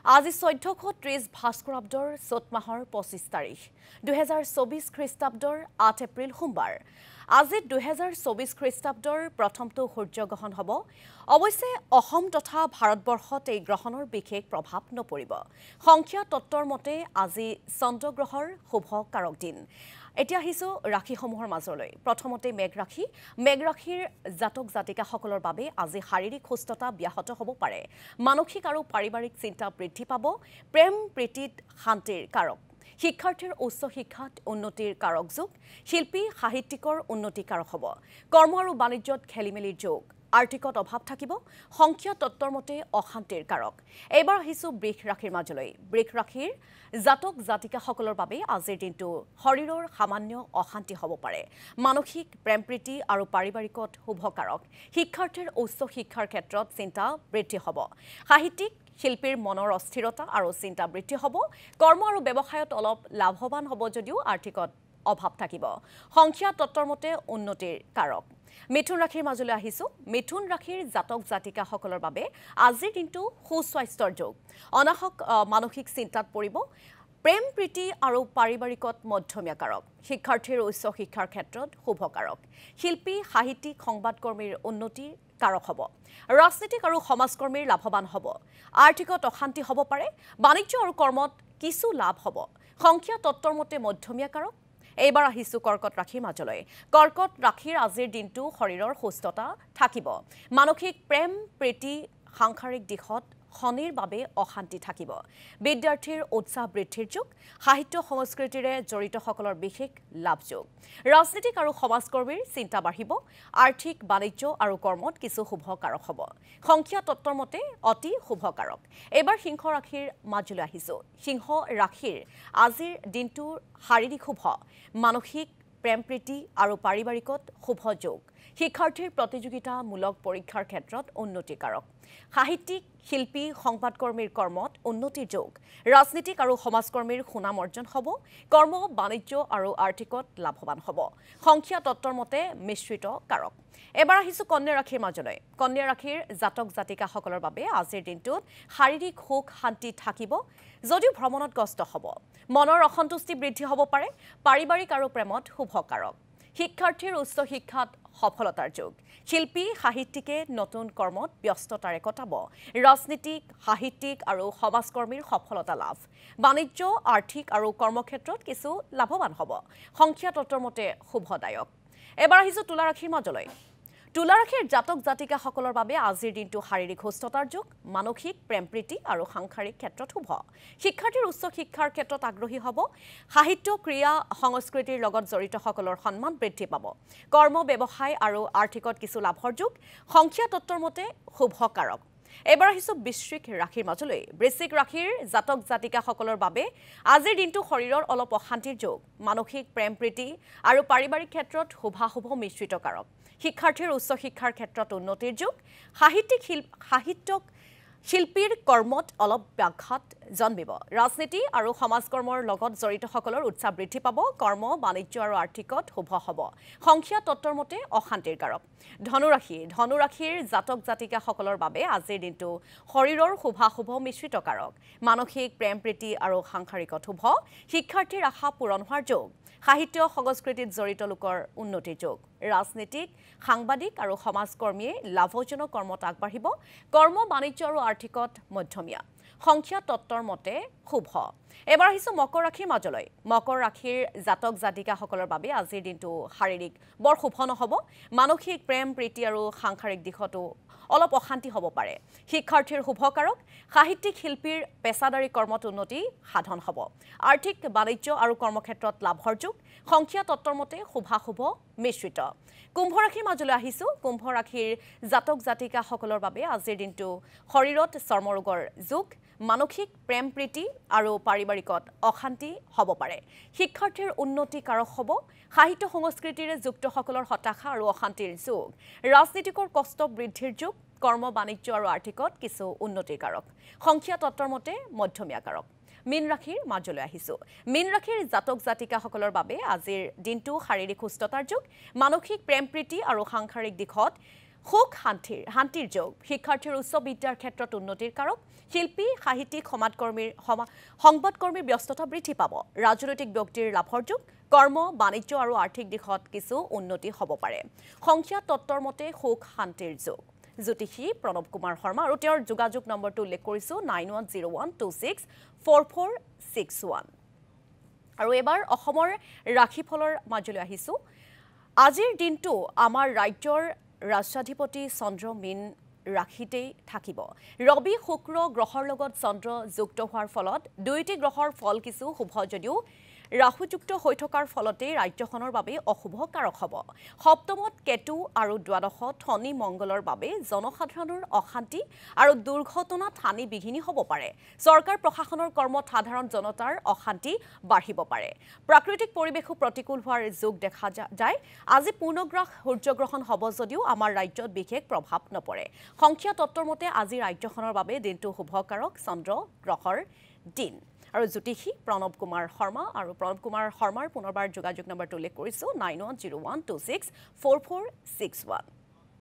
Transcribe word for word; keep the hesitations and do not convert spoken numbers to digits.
আজি চৈধ্যশ ত্ৰিশ ভাস্কৰাব্দৰ চ'ত মাহৰ পঁচিছ তাৰিখ দুহেজাৰ চৌবিশ খ্ৰীষ্টাব্দৰ আঠ এপ্ৰিল সোমবাৰ আজি দুহেজাৰ চৌবিশ খ্ৰীষ্টাব্দৰ প্ৰথমটো সূৰ্যগ্ৰহণ হ'ব অৱশ্যে অসম তথা ভাৰতবৰ্ষত এই গ্ৰহণৰ বিশেষ প্ৰভাৱ নপৰিব সংখ্যা তত্ত্বৰ মতে আজি চন্দ্ৰগ্ৰহৰ শুভ কাৰক দিন এতিয়া আহিছো ৰাশিসমূহৰ মাজলৈ প্ৰথমতে মেঘ ৰাশি মেঘ ৰাশিৰ জাতক জাতিকাসকলৰ বাবে আজি শাৰীৰিক সুস্থতা ব্যাহত হ'ব পাৰে মানসিক আৰু পাৰিবাৰিক চিন্তা বৃদ্ধি পাব প্ৰেম প্ৰীতিত শান্তিৰ কাৰক শিক্ষাৰ্থীৰ উচ্চ শিক্ষাত উন্নতিৰ কাৰক যোগ শিল্পী সাহিত্যিকৰ উন্নতি কাৰক হ'ব কৰ্ম আৰু বাণিজ্যত খেলিমেলিৰ যোগ আৰ্থিকত অভাৱ থাকিব সংখ্যা তত্ত্বৰ মতে অশান্তিৰ কাৰক এবাৰ আহিছো বৃষ ৰাশিৰ মাজলৈ বৃষ ৰাশিৰ জাতক জাতিকাসকলৰ বাবে আজিৰ দিনটো শৰীৰৰ সামান্য অশান্তি হ'ব পাৰে মানসিক প্ৰেম প্ৰীতি আৰু পাৰিবাৰিকত শুভ কাৰক শিক্ষাৰ্থীৰ উচ্চ শিক্ষাৰ ক্ষেত্ৰত চিন্তা বৃদ্ধি হ'ব সাহিত্যিক শিল্পীৰ মনৰ অস্থিৰতা আৰু চিন্তা বৃদ্ধি হ'ব কৰ্ম আৰু ব্যৱসায়ত অলপ লাভৱান হ'ব যদিও আৰ্থিকত অভাৱ থাকিব সংখ্যা তত্ত্বৰ মতে উন্নতিৰ কাৰক মিথুন ৰাশিৰ মাজলৈ আহিছো মিথুন ৰাশিৰ জাতক জাতিকাসকলৰ বাবে আজিৰ দিনটো সুস্বাস্থ্যৰ যোগ অনাহক মানসিক চিন্তাত পৰিব প্ৰেম প্ৰীতি আৰু পাৰিবাৰিকত মধ্যমীয়া কাৰক শিক্ষাৰ্থীৰ উচ্চ শিক্ষাৰ ক্ষেত্ৰত শুভ কাৰক শিল্পী সাহিত্যিক সংবাদকৰ্মীৰ উন্নতিৰ কাৰক হ'ব ৰাজনীতিক আৰু সমাজকৰ্মীৰ লাভৱান হ'ব আৰ্থিকত অশান্তি হ'ব পাৰে বাণিজ্য আৰু কৰ্মত কিছু লাভ হ'ব সংখ্যা তত্ত্বৰ মতে মধ্যমীয়া কাৰক এইবাৰ আহিছো কৰ্কট ৰাশিৰ মাজলৈ কৰ্কট ৰাশিৰ আজিৰ দিনটো শৰীৰৰ সুস্থতা থাকিব মানসিক প্ৰেম প্ৰীতি সাংসাৰিক দিশত শনিৰ বাবে অশান্তি থাকিব বিদ্যাৰ্থীৰ উৎসাহ বৃদ্ধিৰ যোগ সাহিত্য সংস্কৃতিৰে জড়িতসকলৰ বিশেষ লাভ যোগ ৰাজনীতিক আৰু সমাজকৰ্মীৰ চিন্তা বাঢ়িব আৰ্থিক বাণিজ্য আৰু কৰ্মত কিছু শুভ কাৰক হ'ব সংখ্যা তত্ত্বৰ মতে অতি শুভ কাৰক এইবাৰ সিংহ ৰাশিৰ মাজলৈ আহিছো সিংহ ৰাশিৰ আজিৰ দিনটোৰ শাৰীৰিক শুভ মানসিক প্ৰেম প্ৰীতি আৰু পাৰিবাৰিকত শুভ যোগ শিক্ষাৰ্থীৰ প্ৰতিযোগিতামূলক পৰীক্ষাৰ ক্ষেত্ৰত উন্নতি কাৰক সাহিত্যিক শিল্পী সংবাদকৰ্মীৰ কৰ্মত উন্নতিৰ যোগ ৰাজনীতিক আৰু সমাজকৰ্মীৰ সুনাম অৰ্জন হ'ব কৰ্ম বাণিজ্য আৰু আৰ্থিকত লাভৱান হ'ব সংখ্যা তত্ত্বৰ মতে মিশ্ৰিত কাৰক এবাৰ আহিছো কন্যা ৰাশিৰ মাজলৈ কন্যা ৰাশিৰ জাতক জাতিকাসকলৰ বাবে আজিৰ দিনটোত শাৰীৰিক সুখ শান্তি থাকিব যদিও ভ্ৰমণত কষ্ট হ'ব মনৰ অসন্তুষ্টি বৃদ্ধি হ'ব পাৰে পাৰিবাৰিক আৰু প্ৰেমত শুভ কাৰক শিক্ষাৰ্থীৰ উচ্চ শিক্ষাত সফলতাৰ যোগ শিল্পী সাহিত্যিকে নতুন কৰ্মত ব্যস্ততাৰে কটাব ৰাজনীতিক সাহিত্যিক আৰু সমাজকৰ্মীৰ সফলতা লাভ বাণিজ্য আৰ্থিক আৰু কৰ্মক্ষেত্ৰত কিছু লাভৱান হ'ব সংখ্যা তত্ত্বৰ মতে শুভদায়ক এবাৰ আহিছো তুলা ৰাশিৰ মাজলৈ তুলা ৰাশিৰ জাতক জাতিকাসকলৰ বাবে আজিৰ দিনটো শাৰীৰিক সুস্থতাৰ যোগ মানসিক প্ৰেম প্ৰীতি আৰু সাংসাৰিক ক্ষেত্ৰত শুভ শিক্ষাৰ্থীৰ উচ্চ শিক্ষাৰ ক্ষেত্ৰত আগ্ৰহী হ'ব সাহিত্য ক্ৰীড়া সংস্কৃতিৰ লগত জড়িতসকলৰ সন্মান বৃদ্ধি পাব কৰ্ম ব্যৱসায় আৰু আৰ্থিকত কিছু লাভৰ যোগ সংখ্যা তত্ত্বৰ মতে শুভ কাৰক এবাৰ আহিছো বৃশ্চিক ৰাশিৰ মাজলৈ বৃশ্চিক ৰাশিৰ জাতক জাতিকাসকলৰ বাবে আজিৰ দিনটো শৰীৰৰ অলপ অশান্তিৰ যোগ মানসিক প্ৰেম প্ৰীতি আৰু পাৰিবাৰিক ক্ষেত্ৰত শুভাশুভ মিশ্ৰিত কাৰক শিক্ষাৰ্থীৰ উচ্চ শিক্ষাৰ ক্ষেত্ৰত উন্নতিৰ যোগ সাহিত্যিক সাহিত্যক শিল্পীৰ কৰ্মত অলপ ব্যাঘাত জন্মিব ৰাজনীতি আৰু সমাজকৰ্মৰ লগত জড়িতসকলৰ উৎসাহ বৃদ্ধি পাব কৰ্ম বাণিজ্য আৰু আৰ্থিকত শুভ হ'ব সংখ্যা তত্ত্বৰ মতে অশান্তিৰ কাৰক ধনুৰাশি ধনুৰাশিৰ জাতক জাতিকাসকলৰ বাবে আজিৰ দিনটো শৰীৰৰ শুভাশুভ মিশ্ৰিত কাৰক মানসিক প্ৰেম প্ৰীতি আৰু সাংসাৰিকত শুভ শিক্ষাৰ্থীৰ আশা পূৰণ হোৱাৰ যোগ সাহিত্য সংস্কৃতিত জড়িত লোকৰ উন্নতিৰ যোগ ৰাজনীতিক সাংবাদিক আৰু সমাজকৰ্মীয়ে লাভজনক কৰ্মত আগবাঢ়িব কৰ্ম বাণিজ্য আৰু আৰ্থিকত মধ্যমীয়া সংখ্যা তত্ত্বৰ মতে শুভ এবাৰ আহিছো মকৰ ৰাশিৰ মাজলৈ মকৰ ৰাশিৰ জাতক জাতিকাসকলৰ বাবে আজিৰ দিনটো শাৰীৰিক বৰ শুভ নহ'ব মানসিক প্ৰেম প্ৰীতি আৰু সাংসাৰিক দিশতো অলপ অশান্তি হ'ব পাৰে শিক্ষাৰ্থীৰ শুভ কাৰক সাহিত্যিক শিল্পীৰ পেছাদাৰী কৰ্মত উন্নতি সাধন হ'ব আৰ্থিক বাণিজ্য আৰু কৰ্মক্ষেত্ৰত লাভৰ যোগ সংখ্যা তত্ত্বৰ মতে শুভাশুভ মিশ্ৰিত কুম্ভ ৰাশিৰ মাজলৈ আহিছো কুম্ভ ৰাশিৰ জাতক জাতিকাসকলৰ বাবে আজিৰ দিনটো শৰীৰত চৰ্মৰোগৰ যোগ মানসিক প্ৰেম প্ৰীতি আৰু পাৰিবাৰিকত অশান্তি হ'ব পাৰে শিক্ষাৰ্থীৰ উন্নতি কাৰক হ'ব সাহিত্য সংস্কৃতিৰে যুক্তসকলৰ হতাশা আৰু অশান্তিৰ যোগ ৰাজনীতিকৰ কষ্ট বৃদ্ধিৰ যোগ কৰ্ম বাণিজ্য আৰু আৰ্থিকত কিছু উন্নতিৰ কাৰক সংখ্যা তত্ত্বৰ মতে মধ্যমীয়া কাৰক মীন ৰাশিৰ মাজলৈ আহিছো মীন ৰাশিৰ জাতক জাতিকাসকলৰ বাবে আজিৰ দিনটো শাৰীৰিক সুস্থতাৰ যোগ মানসিক প্ৰেম প্ৰীতি আৰু সাংসাৰিক দিশত সুখ শান্তিৰ শান্তিৰ যোগ শিক্ষাৰ্থীৰ উচ্চ বিদ্যাৰ ক্ষেত্ৰত উন্নতিৰ কাৰক শিল্পী সাহিত্যিক সমাজকৰ্মীৰ সংবাদকৰ্মীৰ ব্যস্ততা বৃদ্ধি পাব ৰাজনৈতিক ব্যক্তিৰ লাভৰ যোগ কৰ্ম বাণিজ্য আৰু আৰ্থিক দিশত কিছু উন্নতি হ'ব পাৰে সংখ্যা তত্ত্বৰ মতে সুখ শান্তিৰ যোগ জ্যোতিষী প্ৰণৱ কুমাৰ শৰ্মা আৰু তেওঁৰ যোগাযোগ নম্বৰটো উল্লেখ কৰিছোঁ nine one zero' one two six four four six one আৰু এবাৰ অসমৰ ৰাশিফলৰ মাজলৈ আহিছোঁ আজিৰ দিনটো আমাৰ ৰাজ্যৰ ৰাষ্ট্ৰাধিপতি চন্দ্ৰ মীন ৰাশিতেই থাকিব ৰবি শুক্ৰ গ্ৰহৰ লগত চন্দ্ৰ যুক্ত হোৱাৰ ফলত দুয়োটি গ্ৰহৰ ফল কিছু শুভ যদিও ৰাহুযুক্ত হৈ থকাৰ ফলতে ৰাজ্যখনৰ বাবে অশুভ কাৰক হ'ব সপ্তমত কেতু আৰু দ্বাদশত শনি মংগলৰ বাবে জনসাধাৰণৰ অশান্তি আৰু দুৰ্ঘটনাত হানি বিঘিনি হ'ব পাৰে চৰকাৰ প্ৰশাসনৰ কৰ্মত সাধাৰণ জনতাৰ অশান্তি বাঢ়িব পাৰে প্ৰাকৃতিক পৰিৱেশো প্ৰতিকূল হোৱাৰ যোগ দেখা যায় আজি পূৰ্ণগ্ৰাস সূৰ্যগ্ৰহণ হ'ব যদিও আমাৰ ৰাজ্যত বিশেষ প্ৰভাৱ নপৰে সংখ্যা তত্ত্বৰ মতে আজি ৰাজ্যখনৰ বাবে দিনটো শুভকাৰক চন্দ্ৰ গ্ৰহৰ দিন আৰু জ্যোতিষী প্ৰণৱ কুমাৰ শৰ্মা আৰু প্ৰণৱ কুমাৰ শৰ্মাৰ পুনৰবাৰ যোগাযোগ নম্বৰটো উল্লেখ কৰিছোঁ nine one zero' one two six four four six one